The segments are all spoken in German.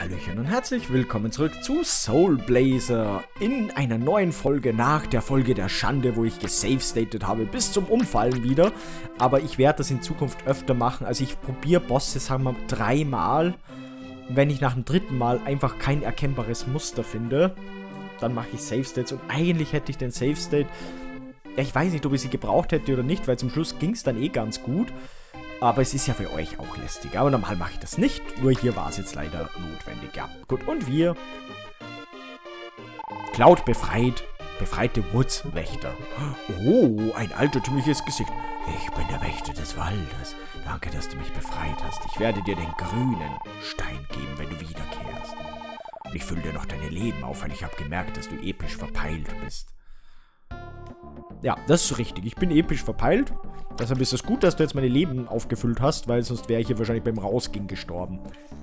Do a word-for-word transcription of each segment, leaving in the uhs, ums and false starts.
Hallöchen und herzlich willkommen zurück zu Soul Blazer in einer neuen Folge nach der Folge der Schande, wo ich gesavestated habe bis zum Umfallen wieder. Aber ich werde das in Zukunft öfter machen. Also ich probiere Bosse, sagen wir, dreimal. Wenn ich nach dem dritten Mal einfach kein erkennbares Muster finde, dann mache ich Save-States. Und eigentlich hätte ich den Save-State, ja, ich weiß nicht, ob ich sie gebraucht hätte oder nicht, weil zum Schluss ging es dann eh ganz gut. Aber es ist ja für euch auch lästig. Aber normal mache ich das nicht. Nur hier war es jetzt leider notwendig. Ja, gut. Und wir. Cloud befreit. Befreite Woods-Wächter. Oh, ein altertümliches Gesicht. Ich bin der Wächter des Waldes. Danke, dass du mich befreit hast. Ich werde dir den grünen Stein geben, wenn du wiederkehrst. Und ich fülle dir noch deine Leben auf, weil ich habe gemerkt, dass du episch verpeilt bist. Ja, das ist richtig. Ich bin episch verpeilt. Deshalb ist es gut, dass du jetzt meine Leben aufgefüllt hast, weil sonst wäre ich hier wahrscheinlich beim Rausgehen gestorben.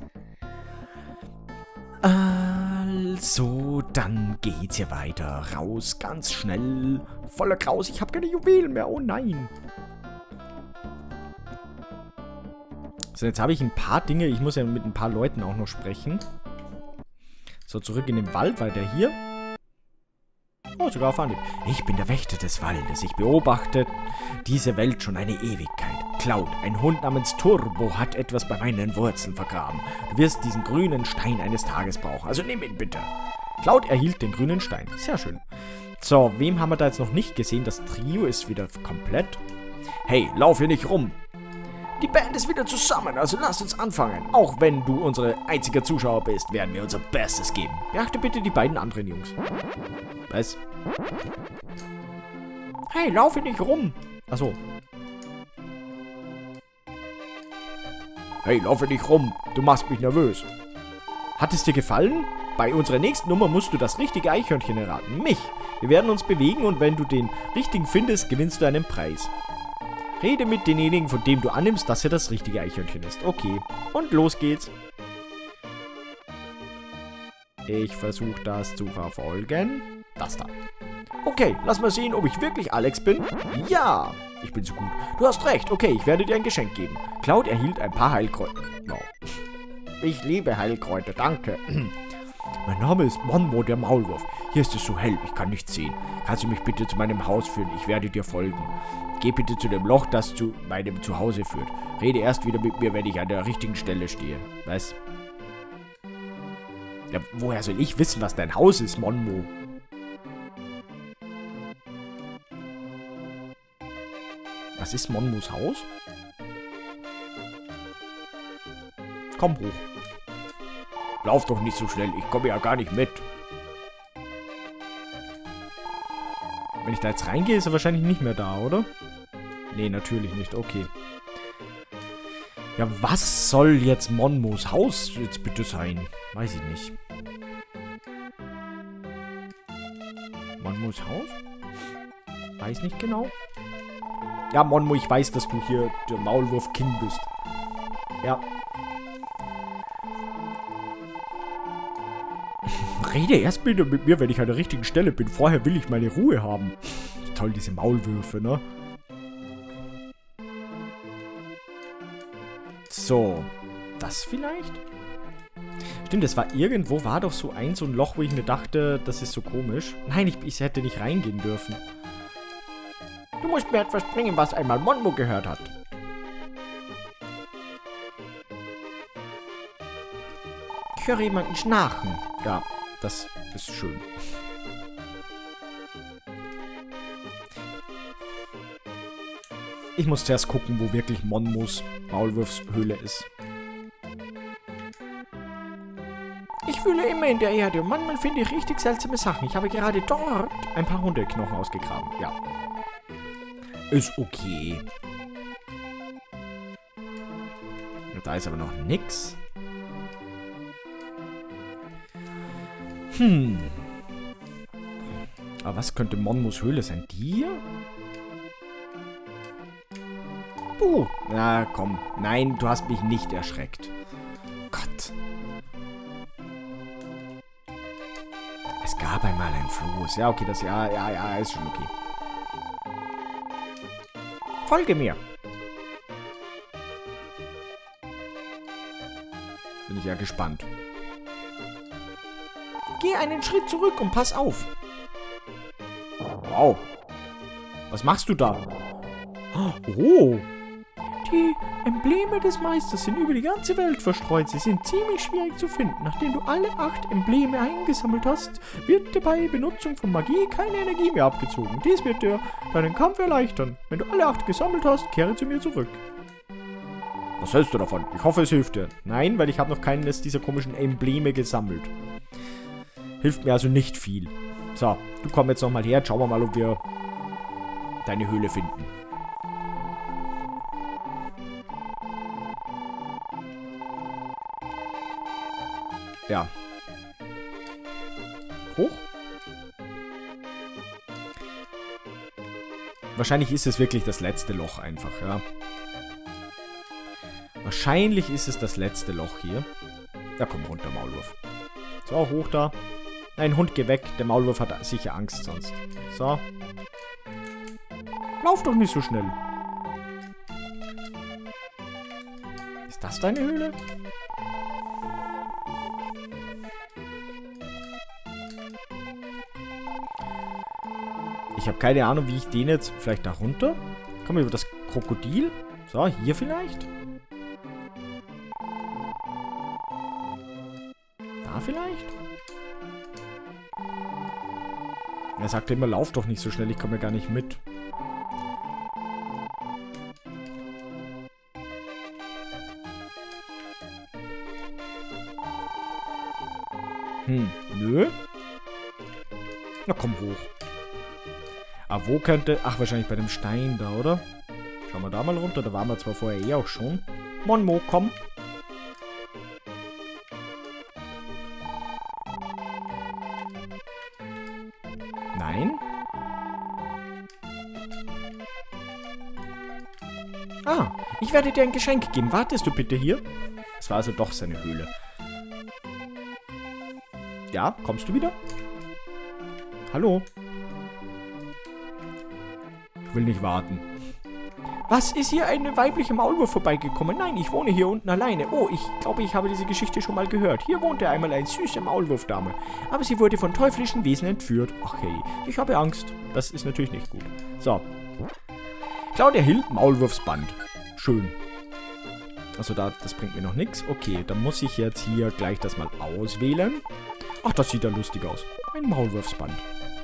Also, dann geht's hier weiter. Raus, ganz schnell. Voller Graus. Ich habe keine Juwelen mehr. Oh nein. So, jetzt habe ich ein paar Dinge. Ich muss ja mit ein paar Leuten auch noch sprechen. So, zurück in den Wald, weil der hier... Oh, sogar auf Anhieb. Ich bin der Wächter des Waldes. Ich beobachte diese Welt schon eine Ewigkeit. Cloud, ein Hund namens Turbo, hat etwas bei meinen Wurzeln vergraben. Du wirst diesen grünen Stein eines Tages brauchen. Also nimm ihn bitte. Cloud erhielt den grünen Stein. Sehr schön. So, wem haben wir da jetzt noch nicht gesehen? Das Trio ist wieder komplett. Hey, lauf hier nicht rum. Die Band ist wieder zusammen, also lass uns anfangen. Auch wenn du unsere einzige Zuschauer bist, werden wir unser Bestes geben. Beachte bitte die beiden anderen Jungs. Was? Hey, lauf hier nicht rum. Achso. Hey, lauf hier nicht rum. Du machst mich nervös. Hat es dir gefallen? Bei unserer nächsten Nummer musst du das richtige Eichhörnchen erraten. Mich. Wir werden uns bewegen und wenn du den richtigen findest, gewinnst du einen Preis. Rede mit denjenigen, von dem du annimmst, dass er das richtige Eichhörnchen ist. Okay. Und los geht's. Ich versuche das zu verfolgen. Das da. Okay, lass mal sehen, ob ich wirklich Alex bin. Ja, ich bin so gut. Du hast recht. Okay, ich werde dir ein Geschenk geben. Cloud erhielt ein paar Heilkräuter. Wow. Ich liebe Heilkräuter, danke. Mein Name ist Monmo, der Maulwurf. Hier ist es so hell, ich kann nichts sehen. Kannst du mich bitte zu meinem Haus führen? Ich werde dir folgen. Geh bitte zu dem Loch, das zu meinem Zuhause führt. Rede erst wieder mit mir, wenn ich an der richtigen Stelle stehe. Was? Ja, woher soll ich wissen, was dein Haus ist, Monmo? Was ist Monmos Haus? Komm hoch. Lauf doch nicht so schnell, ich komme ja gar nicht mit. Wenn ich da jetzt reingehe, ist er wahrscheinlich nicht mehr da, oder? Nee, natürlich nicht, okay. Ja, was soll jetzt Monmos Haus jetzt bitte sein? Weiß ich nicht. Monmos Haus? Weiß nicht genau. Ja, Monmo, ich weiß, dass du hier der Maulwurf-King bist. Ja. Rede erst bitte mit mir, wenn ich an der richtigen Stelle bin. Vorher will ich meine Ruhe haben. Toll, diese Maulwürfe, ne? So. Das vielleicht? Stimmt, das war irgendwo, war doch so ein, so ein Loch, wo ich mir dachte, das ist so komisch. Nein, ich, ich hätte nicht reingehen dürfen. Du musst mir etwas bringen, was einmal Monmo gehört hat. Ich höre jemanden schnarchen. Ja, das ist schön. Ich muss zuerst gucken, wo wirklich Monmos Maulwurfshöhle ist. Ich fühle immer in der Erde und manchmal finde ich richtig seltsame Sachen. Ich habe gerade dort ein paar Hundeknochen ausgegraben. Ja. Ist okay. Da ist aber noch nix. Hm. Aber was könnte Monmos Höhle sein? Die hier? Buh. Na komm. Nein, du hast mich nicht erschreckt. Gott. Es gab einmal ein Floß. Ja, okay, das ja, ja, ja, ist schon okay. Folge mir. Bin ich ja gespannt. Geh einen Schritt zurück und pass auf. Wow. Was machst du da? Oh. Die Embleme des Meisters sind über die ganze Welt verstreut. Sie sind ziemlich schwierig zu finden. Nachdem du alle acht Embleme eingesammelt hast, wird dir bei Benutzung von Magie keine Energie mehr abgezogen. Dies wird dir deinen Kampf erleichtern. Wenn du alle acht gesammelt hast, kehre zu mir zurück. Was hältst du davon? Ich hoffe, es hilft dir. Nein, weil ich habe noch keines dieser komischen Embleme gesammelt. Hilft mir also nicht viel. So, du komm jetzt nochmal her. Schauen wir mal, ob wir deine Höhle finden. Ja. Hoch? Wahrscheinlich ist es wirklich das letzte Loch einfach, ja. Wahrscheinlich ist es das letzte Loch hier. Da komm runter, Maulwurf. So, hoch da. Nein, Hund, geh weg. Der Maulwurf hat sicher Angst sonst. So. Lauf doch nicht so schnell. Ist das deine Höhle? Ich habe keine Ahnung, wie ich den jetzt... Vielleicht da runter? Komm über das Krokodil. So, hier vielleicht? Da vielleicht? Er sagte immer, lauf doch nicht so schnell, ich komme ja gar nicht mit. Hm, nö. Na komm hoch. Ah, wo könnte... Ach, wahrscheinlich bei dem Stein da, oder? Schauen wir da mal runter. Da waren wir zwar vorher eh auch schon. Monmo, komm. Nein. Ah, ich werde dir ein Geschenk geben. Wartest du bitte hier? Es war also doch seine Höhle. Ja, kommst du wieder? Hallo? Ich will nicht warten. Was, ist hier eine weibliche Maulwurf vorbeigekommen? Nein, ich wohne hier unten alleine. Oh, ich glaube, ich habe diese Geschichte schon mal gehört. Hier wohnte einmal eine süße Maulwurfdame. Aber sie wurde von teuflischen Wesen entführt. Ach hey, ich habe Angst. Das ist natürlich nicht gut. So. Claudia Hill, Maulwurfsband. Schön. Also da, das bringt mir noch nichts. Okay, dann muss ich jetzt hier gleich das mal auswählen. Ach, das sieht ja lustig aus. Ein Maulwurfsband.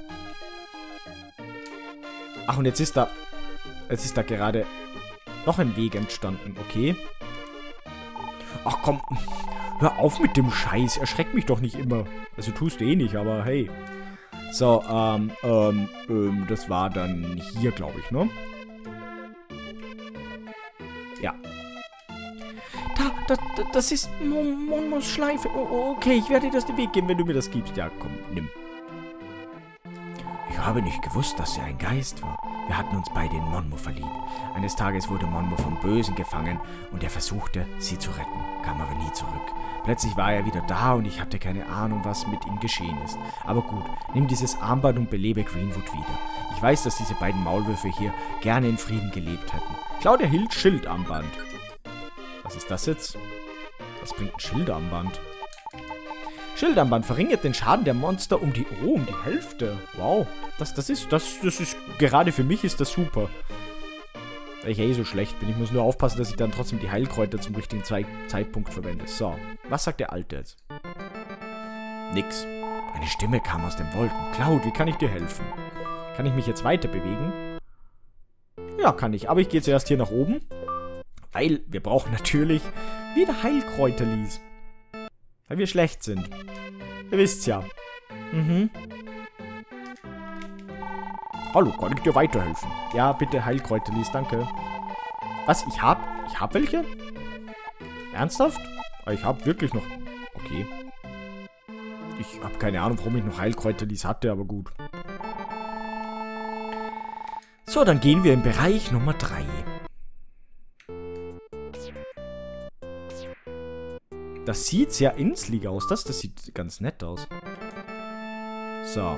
Ach, und jetzt ist da... Jetzt ist da gerade noch ein Weg entstanden, okay. Ach komm, hör auf mit dem Scheiß, erschreckt mich doch nicht immer. Also tust du eh nicht, aber hey. So, ähm, ähm, ähm, das war dann hier, glaube ich, ne? Ja. Da, da, da das ist Monmos Schleife. Oh, okay, ich werde dir das den Weg geben, wenn du mir das gibst. Ja, komm, nimm. Ich habe nicht gewusst, dass sie ein Geist war. Wir hatten uns beide in Monmo verliebt. Eines Tages wurde Monmo vom Bösen gefangen und er versuchte, sie zu retten, kam aber nie zurück. Plötzlich war er wieder da und ich hatte keine Ahnung, was mit ihm geschehen ist. Aber gut, nimm dieses Armband und belebe Greenwood wieder. Ich weiß, dass diese beiden Maulwürfe hier gerne in Frieden gelebt hätten. Claudia Hill, Schildarmband. Was ist das jetzt? Was bringt ein Schildarmband? Schildarmband verringert den Schaden der Monster um die, oh, um die Hälfte. Wow. Das, das ist, das, das ist, gerade für mich ist das super. Weil ich ja eh so schlecht bin. Ich muss nur aufpassen, dass ich dann trotzdem die Heilkräuter zum richtigen Ze Zeitpunkt verwende. So. Was sagt der Alte jetzt? Nix. Eine Stimme kam aus den Wolken. Cloud, wie kann ich dir helfen? Kann ich mich jetzt weiter bewegen? Ja, kann ich. Aber ich gehe zuerst hier nach oben. Weil wir brauchen natürlich wieder Heilkräuterlis. Weil wir schlecht sind. Ihr wisst's ja. Mhm. Hallo, kann ich dir weiterhelfen? Ja, bitte Heilkräuterlis, danke. Was, ich hab... Ich hab welche? Ernsthaft? Ich hab wirklich noch... Okay. Ich hab keine Ahnung, warum ich noch Heilkräuterlis hatte, aber gut. So, dann gehen wir im Bereich Nummer drei. Das sieht sehr inselig aus. Das, das sieht ganz nett aus. So.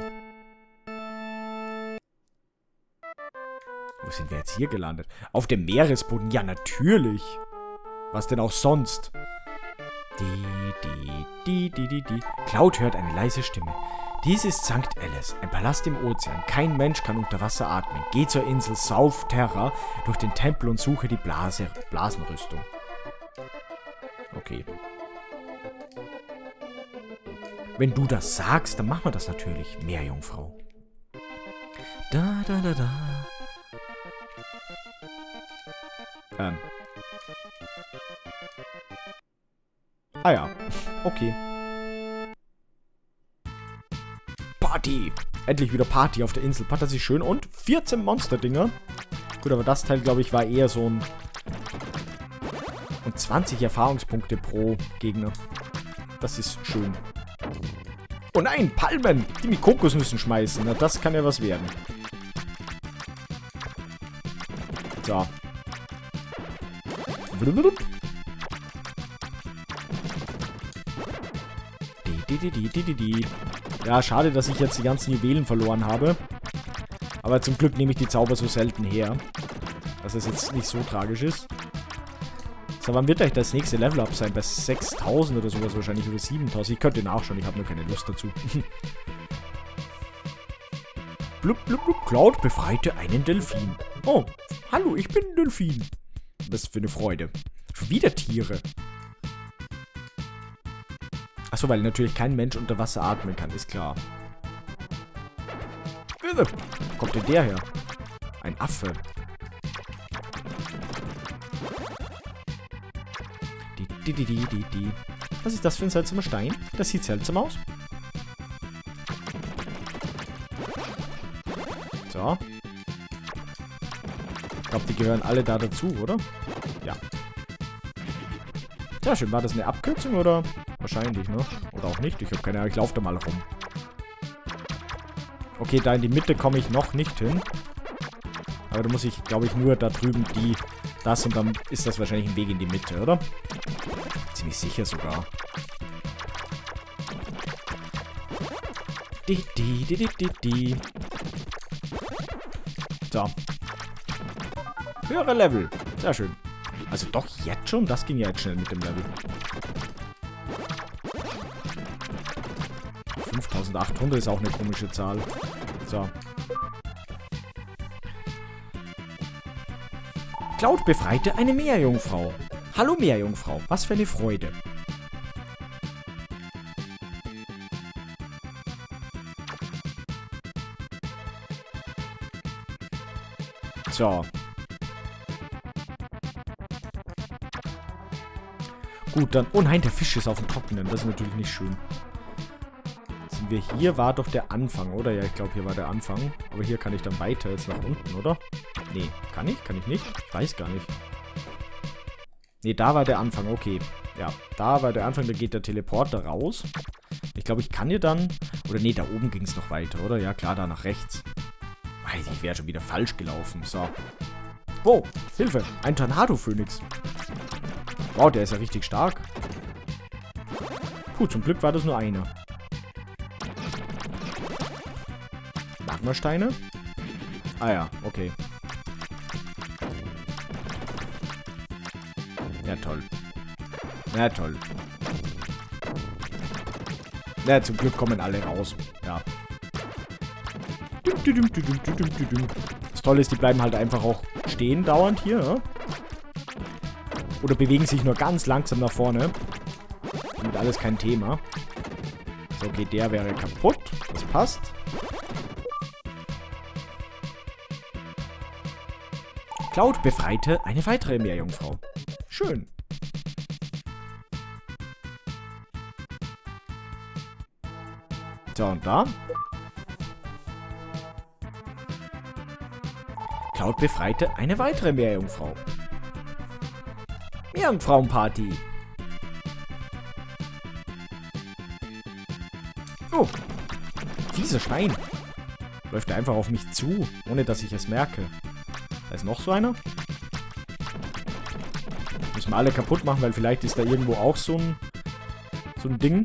Wo sind wir jetzt hier gelandet? Auf dem Meeresboden? Ja, natürlich. Was denn auch sonst? Die, die, di, di, di, di. Cloud hört eine leise Stimme. Dies ist Sankt Alice, ein Palast im Ozean. Kein Mensch kann unter Wasser atmen. Geh zur Insel South Terra durch den Tempel und suche die Blase, Blasenrüstung. Okay. Wenn du das sagst, dann machen wir das natürlich, Meerjungfrau. Da, da, da, da. Ähm. Ah ja, okay. Party! Endlich wieder Party auf der Insel. Pat, das ist schön. Und vierzehn Monster-Dinger. Gut, aber das Teil, glaube ich, war eher so ein... Und zwanzig Erfahrungspunkte pro Gegner. Das ist schön. Oh nein, Palmen! Die mit Kokosnüssen schmeißen. Na, das kann ja was werden. So. Die, die, die, die, die, die. Ja, schade, dass ich jetzt die ganzen Juwelen verloren habe. Aber zum Glück nehme ich die Zauber so selten her, dass es jetzt nicht so tragisch ist. So, wann wird eigentlich das nächste Level-Up sein? Bei sechstausend oder sowas wahrscheinlich, oder siebentausend. Ich könnte nachschauen, ich habe nur keine Lust dazu. Blub, blub, blub. Cloud befreite einen Delfin. Oh, hallo, ich bin ein Delfin. Das ist für eine Freude. Schon wieder Tiere. Achso, weil natürlich kein Mensch unter Wasser atmen kann, ist klar. Wo kommt denn der her? Ein Affe. Die, die, die, die, die, die. Was ist das für ein seltsamer Stein? Das sieht seltsam aus. So. Ich glaube, die gehören alle da dazu, oder? Ja. Sehr schön. War das eine Abkürzung, oder? Wahrscheinlich, ne? Oder auch nicht. Ich habe keine Ahnung. Ich laufe da mal rum. Okay, da in die Mitte komme ich noch nicht hin. Aber da muss ich, glaube ich, nur da drüben die... Das und dann ist das wahrscheinlich ein Weg in die Mitte, oder? Ziemlich sicher sogar. Die, die, die, die, die, die. So. Höhere Level. Sehr schön. Also doch jetzt schon? Das ging ja jetzt schnell mit dem Level. fünftausendachthundert ist auch eine komische Zahl. So. Cloud befreite eine Meerjungfrau. Hallo Meerjungfrau, was für eine Freude. So. Gut, dann... Oh nein, der Fisch ist auf dem Trockenen. Das ist natürlich nicht schön. Sind wir hier? War doch der Anfang, oder? Ja, ich glaube, hier war der Anfang. Aber hier kann ich dann weiter jetzt nach unten, oder? Nee, kann ich? Kann ich nicht? Ich weiß gar nicht. Nee, da war der Anfang, okay. Ja, da war der Anfang, da geht der Teleporter raus. Ich glaube, ich kann hier dann... Oder nee, da oben ging es noch weiter, oder? Ja, klar, da nach rechts. Ich wäre schon wieder falsch gelaufen. So. Wow, Hilfe. Ein Tornado-Phönix. Wow, der ist ja richtig stark. Puh, zum Glück war das nur einer. Magmasteine? Ah ja, okay. Ja, toll. Ja, toll. Ja, zum Glück kommen alle raus. Ja. Das Tolle ist, die bleiben halt einfach auch stehen dauernd hier, ja? Oder bewegen sich nur ganz langsam nach vorne. Damit alles kein Thema. So, okay, der wäre kaputt. Das passt. Cloud befreite eine weitere Meerjungfrau. Schön. So, und da? Cloud befreite eine weitere Meerjungfrau. Meerjungfrauenparty. Oh. Dieser Stein. Läuft er einfach auf mich zu, ohne dass ich es merke. Da ist noch so einer. Müssen wir alle kaputt machen, weil vielleicht ist da irgendwo auch so ein so ein Ding.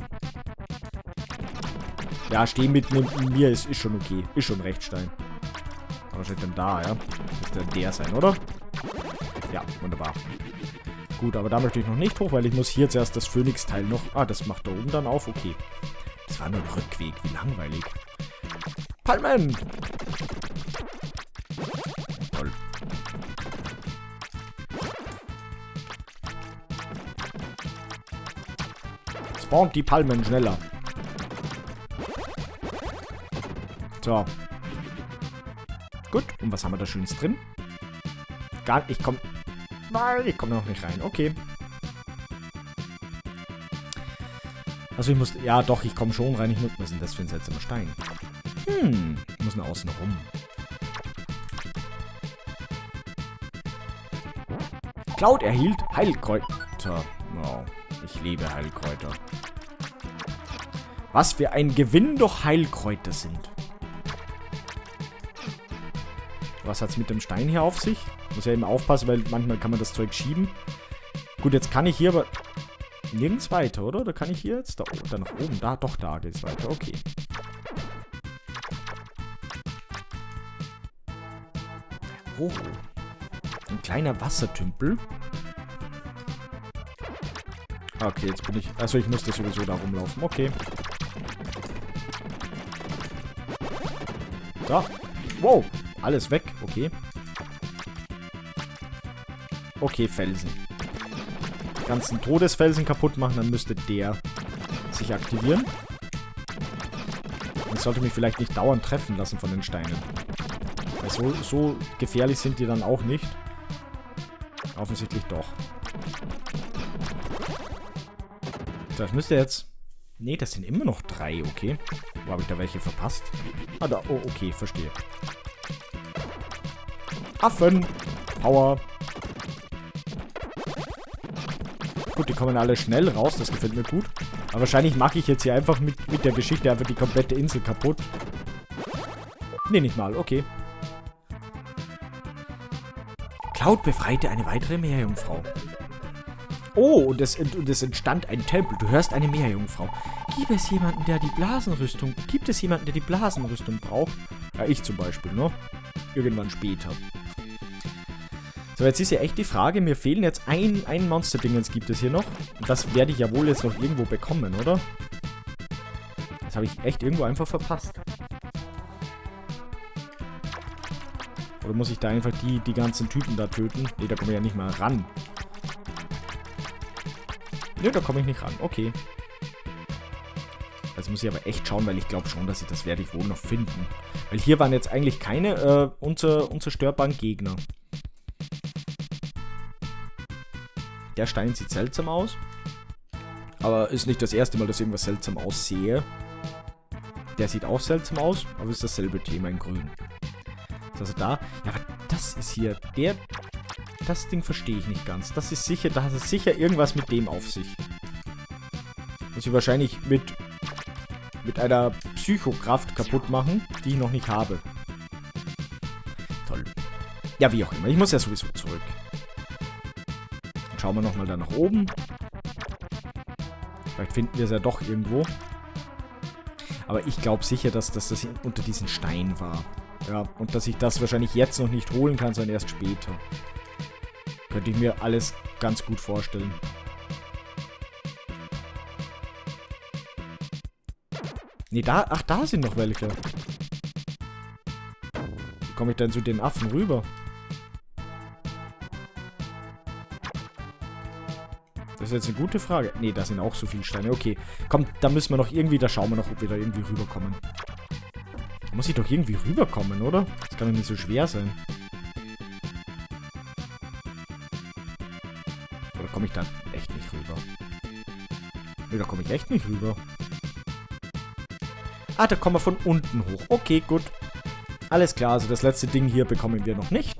Ja, stehen mit mir ist, ist schon okay. Ist schon Rechtsstein. Aber was steht denn da, ja? Müsste der sein, oder? Ja, wunderbar. Gut, aber da möchte ich noch nicht hoch, weil ich muss hier zuerst das Phönix-Teil noch... Ah, das macht da oben dann auf. Okay. Das war nur ein Rückweg. Wie langweilig. Palmen! Toll. Spawnt die Palmen schneller. So. Gut. Und was haben wir da Schönes drin? Gar nicht. Ich komm... Nein, ich komme noch nicht rein. Okay. Also ich muss... Ja, doch, ich komme schon rein. Ich muss... Was ist denn das für ein seltsamer Stein? Hm. Ich muss nach außen rum. Cloud erhielt Heilkräuter. Wow. Ich liebe Heilkräuter. Was für ein Gewinn doch Heilkräuter sind. Was hat es mit dem Stein hier auf sich? Muss ja eben aufpassen, weil manchmal kann man das Zeug schieben. Gut, jetzt kann ich hier aber nirgends weiter, oder? Oder kann ich hier jetzt? Da, da nach oben. Da, doch, da geht es weiter. Okay. Oh. Ein kleiner Wassertümpel. Okay, jetzt bin ich... Also ich muss das sowieso da rumlaufen. Okay. So. Wow. Alles weg. Okay. Okay, Felsen. Die ganzen Todesfelsen kaputt machen, dann müsste der sich aktivieren. Ich sollte mich vielleicht nicht dauernd treffen lassen von den Steinen. Weil so, so gefährlich sind die dann auch nicht. Offensichtlich doch. Das müsste jetzt... Nee, das sind immer noch drei, okay. Wo habe ich da welche verpasst? Ah, da. Oh, okay, verstehe. Affen. Power. Gut, die kommen alle schnell raus. Das gefällt mir gut. Aber wahrscheinlich mache ich jetzt hier einfach mit, mit der Geschichte einfach die komplette Insel kaputt. Nee, nicht mal. Okay. Cloud befreite eine weitere Meerjungfrau. Oh, und es, und es entstand ein Tempel. Du hörst eine Meerjungfrau. Gibt es jemanden, der die Blasenrüstung... Gibt es jemanden, der die Blasenrüstung braucht? Ja, ich zum Beispiel, ne? Irgendwann später. So, jetzt ist ja echt die Frage, mir fehlen jetzt ein, ein Monster-Dingens gibt es hier noch. Und das werde ich ja wohl jetzt noch irgendwo bekommen, oder? Das habe ich echt irgendwo einfach verpasst. Oder muss ich da einfach die, die ganzen Typen da töten? Ne, da komme ich ja nicht mal ran. Ne, da komme ich nicht ran. Okay. Jetzt muss ich aber echt schauen, weil ich glaube schon, dass ich das werde ich wohl noch finden. Weil hier waren jetzt eigentlich keine äh, unzer, unzerstörbaren Gegner. Der Stein sieht seltsam aus. Aber ist nicht das erste Mal, dass ich irgendwas seltsam aussehe. Der sieht auch seltsam aus, aber ist dasselbe Thema in grün. Also da... Ja, aber das ist hier... Der... Das Ding verstehe ich nicht ganz. Das ist sicher... Da hat es sicher irgendwas mit dem auf sich. Das ich wahrscheinlich mit... Mit einer Psychokraft kaputt machen, die ich noch nicht habe. Toll. Ja, wie auch immer. Ich muss ja sowieso zurück. Dann schauen wir nochmal da nach oben. Vielleicht finden wir es ja doch irgendwo. Aber ich glaube sicher, dass, dass das unter diesen Stein war. Ja, und dass ich das wahrscheinlich jetzt noch nicht holen kann, sondern erst später. Könnte ich mir alles ganz gut vorstellen. Nee, da... Ach, da sind noch welche. Wie komme ich denn zu den Affen rüber? Das ist jetzt eine gute Frage. Nee, da sind auch so viele Steine. Okay, komm, da müssen wir noch irgendwie... Da schauen wir noch, ob wir da irgendwie rüberkommen. Da muss ich doch irgendwie rüberkommen, oder? Das kann doch nicht so schwer sein. Oder komme ich da echt nicht rüber? Nee, da komme ich echt nicht rüber. Ah, da kommen wir von unten hoch. Okay, gut. Alles klar, also das letzte Ding hier bekommen wir noch nicht.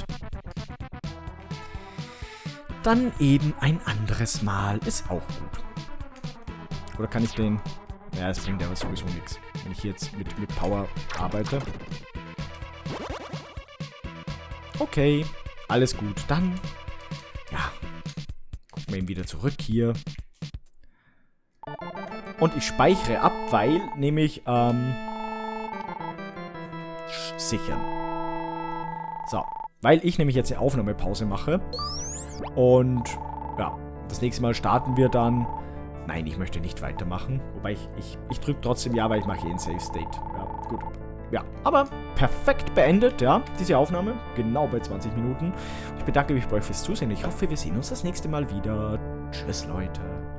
Dann eben ein anderes Mal. Ist auch gut. Oder kann ich den... Ja, das bringt aber sowieso nichts. Wenn ich hier jetzt mit, mit Power arbeite. Okay. Alles gut. Dann... Ja. Gucken wir ihn wieder zurück hier. Und ich speichere ab, weil nämlich, ähm, sichern. So, weil ich nämlich jetzt eine Aufnahmepause mache. Und, ja, das nächste Mal starten wir dann... Nein, ich möchte nicht weitermachen. Wobei ich, ich, ich drücke trotzdem ja, weil ich mache hier einen Save State. Ja, gut. Ja, aber perfekt beendet, ja, diese Aufnahme. Genau bei zwanzig Minuten. Ich bedanke mich bei euch fürs Zusehen. Ich hoffe, wir sehen uns das nächste Mal wieder. Tschüss, Leute.